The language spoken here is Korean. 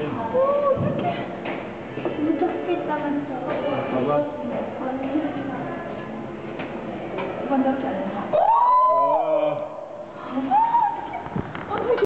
어떡해. 무섭게 따랐어. 봐봐. 이건 저렇게 안 해.